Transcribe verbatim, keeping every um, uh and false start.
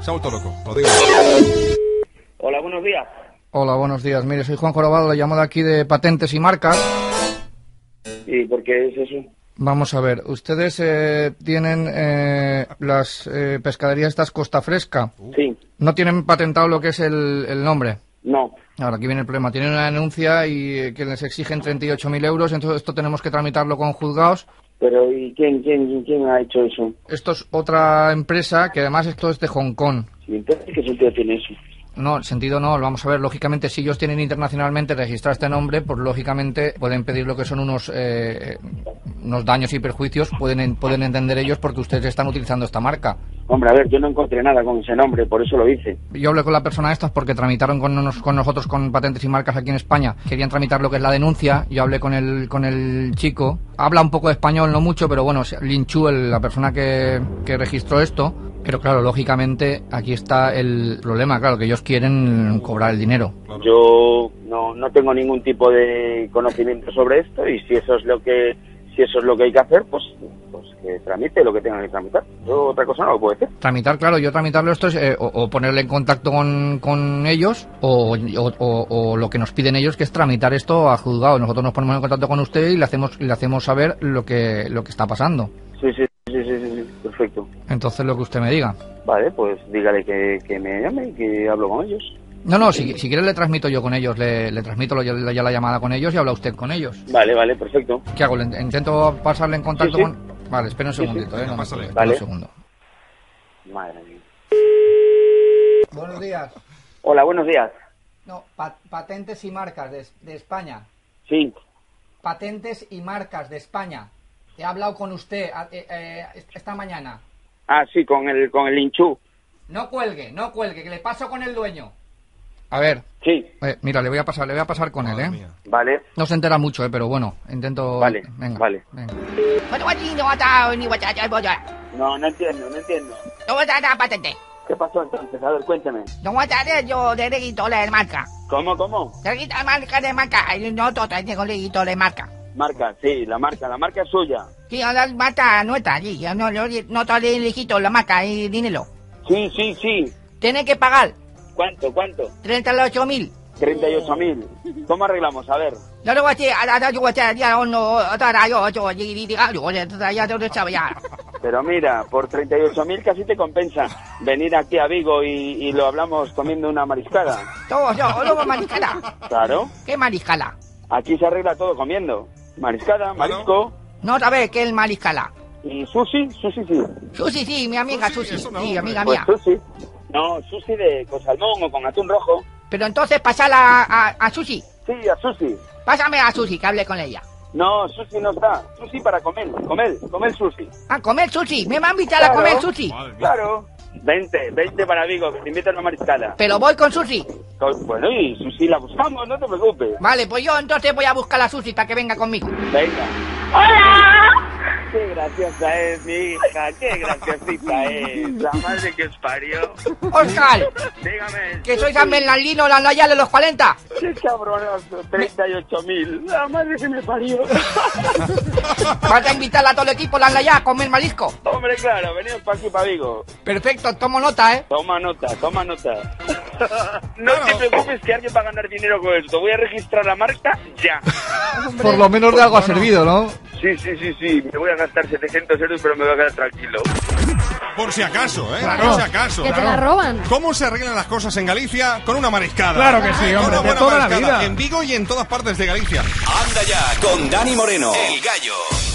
Se ha vuelto loco, lo digo. Hola, buenos días. Hola, buenos días. Mire, soy Juan Jorobado, le llamo de aquí de Patentes y Marcas. ¿Y por qué es eso? Vamos a ver, ustedes eh, tienen eh, las eh, pescaderías estas Costa Fresca. Sí. ¿No tienen patentado lo que es el, el nombre? No. Ahora, aquí viene el problema. Tienen una denuncia y eh, que les exigen treinta y ocho mil euros, entonces esto tenemos que tramitarlo con juzgados. Pero, ¿y quién, quién, quién ha hecho eso? Esto es otra empresa que además esto es de Hong Kong. Sí, entonces, ¿qué sentido tiene eso? No, sentido no, lo vamos a ver. Lógicamente, si ellos tienen internacionalmente registrado este nombre, pues lógicamente pueden pedir lo que son unos eh, unos daños y perjuicios, pueden pueden entender ellos porque ustedes están utilizando esta marca. Hombre, a ver, yo no encontré nada con ese nombre, por eso lo hice. Yo hablé con la persona esta porque tramitaron con, nos, con nosotros, con Patentes y Marcas aquí en España. Querían tramitar lo que es la denuncia. Yo hablé con el con el chico. Habla un poco de español, no mucho, pero bueno, Lin Chu, el, la persona que, que registró esto. Pero claro, lógicamente aquí está el problema, claro, que ellos quieren cobrar el dinero. Yo no, no tengo ningún tipo de conocimiento sobre esto y si eso es lo que si eso es lo que hay que hacer, pues, pues que tramite lo que tengan que tramitar. Yo otra cosa no lo puedo decir. Tramitar, claro, yo tramitarlo esto es eh, o, o ponerle en contacto con, con ellos o, o, o, o lo que nos piden ellos, que es tramitar esto a juzgado. Nosotros nos ponemos en contacto con usted y le hacemos le hacemos saber lo que lo que está pasando. Sí, sí, sí, sí, sí, sí, perfecto. Entonces lo que usted me diga. Vale, pues dígale que, que me llame y que hablo con ellos. No, no, si, si quiere le transmito yo con ellos, le, le transmito lo, ya la llamada con ellos y habla usted con ellos. Vale, vale, perfecto. ¿Qué hago? ¿Le intento pasarle en contacto sí, sí. con...? Vale, espera un segundito, sí, sí. ¿eh? No, pásale. espera Vale. un segundo. Madre mía. Buenos días. Hola, buenos días. No, pa Patentes y Marcas de, de España. Sí. Patentes y Marcas de España. He hablado con usted eh, eh, esta mañana. Ah, sí, con el con el hinchú. No cuelgue, no cuelgue, que le paso con el dueño. A ver, Sí. eh, mira, le voy a pasar, le voy a pasar con Madre él, ¿eh? mía. Vale. No se entera mucho, ¿eh? Pero bueno, intento... Vale, venga, vale. venga. No, no entiendo, no entiendo. patente. ¿Qué pasó entonces? A ver, cuéntame. No voy a traer yo de reguito de marca. ¿Cómo, cómo? De reguito de marca de marca. No todo tengo reguito de marca. Marca, sí, la marca, la marca es suya. Sí, la marca nuestra, sí. Yo no, no, no te legito la marca y dinero. Sí, sí, sí. Tiene que pagar ¿Cuánto, cuánto? treinta y ocho mil. treinta y ocho mil. ¿Cómo arreglamos? A ver. No lo voy a decir, ahora yo voy a hacer, ya no, ahora yo, yo, yo, yo, ya te lo sabe ya. Pero mira, por treinta y ocho mil casi te compensa venir aquí a Vigo y, y lo hablamos comiendo una mariscada. Todo, yo, luego mariscala. Claro. ¿Qué mariscala? Aquí se arregla todo comiendo. Mariscada, marisco No sabes qué es el mariscala. y sushi, sushi sí. Susi, sí, mi amiga Sushi, Susi. eso no, Sí, hombre. amiga Pues mía. sushi. No, sushi de con salmón o con atún rojo. Pero entonces pasala a, a, a Susi. Sí, a sushi. Pásame a Susi, que hable con ella. No, sushi no está. Sushi para comer, comer, comer sushi. A comer sushi. Me va a invitar a Claro. comer sushi. Madre mía. Claro. Vente, vente para Vigo, que te invito a una mariscada. Pero voy con sushi. Con- Bueno, y sushi la buscamos, no te preocupes. Vale, pues yo entonces voy a buscar a Susi para que venga conmigo. Venga. ¡Hola! Qué graciosa es mi hija, qué graciosita es. La madre que os parió. Oscar, Dígame. que soy San Bernardino, la Nayal de los cuarenta. Qué cabronazo, treinta y ocho mil. La madre que me parió. Vas a invitar a todo el equipo, la Nayal, a comer marisco. Hombre, claro, venimos para aquí, para Vigo. Perfecto, tomo nota, ¿eh? Toma nota, toma nota. No te preocupes que alguien va a ganar dinero con esto. Voy a registrar la marca ya. Por lo menos de algo ha servido, ¿no? Sí, sí, sí, sí. Me voy a gastar setecientos euros, pero me voy a quedar tranquilo. Por si acaso, ¿eh? Claro. Por si acaso. Que te la roban. ¿Cómo se arreglan las cosas en Galicia? Con una mariscada. Claro que sí, Con hombre, una de buena toda la mariscada. vida. En Vigo y en todas partes de Galicia. Anda ya con Dani Moreno, el gallo.